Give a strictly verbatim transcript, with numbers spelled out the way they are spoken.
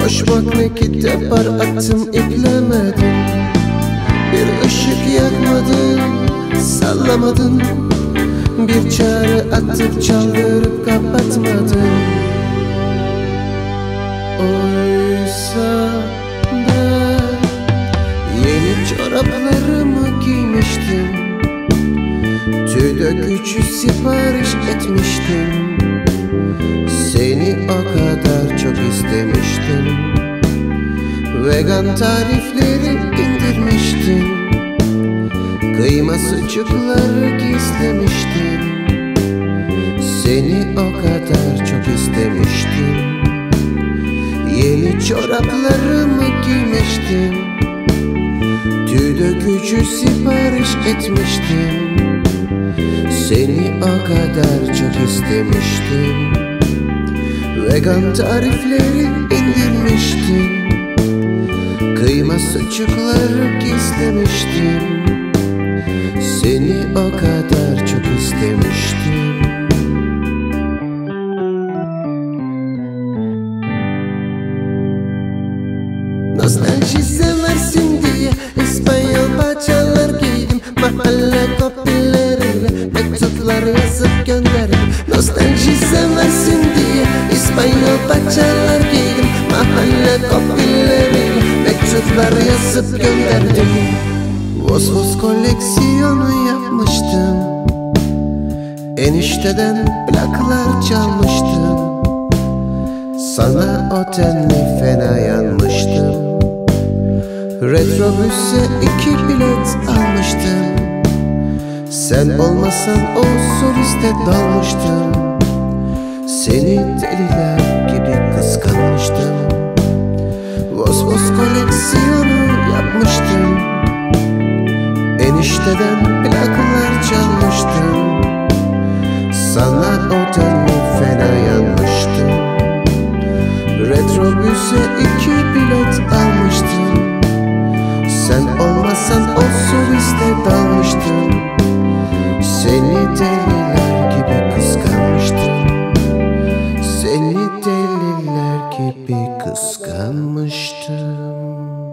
Koşmak nakit yapar, attım iplemedim. Bir ışık yakmadın, sallamadın. Bir çare atıp çaldırıp kapatmadın. Oysa ben yeni çoraplarımı giymiştim. Tüy dökücü sipariş etmiştim. Seni o kadar çok istemiştim. Vegan tarifleri indirmiştim. Kıyma sucukları gizlemiştim. Seni o kadar çok istemiştim. Yeni çoraplarımı giymiştim. Tüy dökücü sipariş etmiştim. Seni o kadar çok istemiştim. Vegan tarifleri indirmiştim. Kıyma sucukları gizlemiştim. Seni o kadar çok istemiştim. Nostalji seversin diye İspanyol paçalar giydim. Mahalle kopileriyle mektuplar yazıp gönderdim. Nostalji seversin diye İspanyol paçalar giydim. Mahalle kopileriyle mektuplar yazıp gönderdim. Vos vos koleksiyonu yapmıştım. Enişteden plaklar çalmıştım. Sana o tenli fena yanmıştım. Retrobüse iki bilet almıştım. Sen olmasan o soliste dalmıştım. Seni deliler gibi kıskanmıştım. Vos vos koleksiyonu yapmıştım. Enişteden plaklar çalmıştım. Sana o tenli fena yanmıştım. Retrobüse iki bilet almıştım. Sen olmasan o soliste dalmıştım. Seni deliler gibi kıskanmıştım. Seni deliler gibi kıskanmıştım.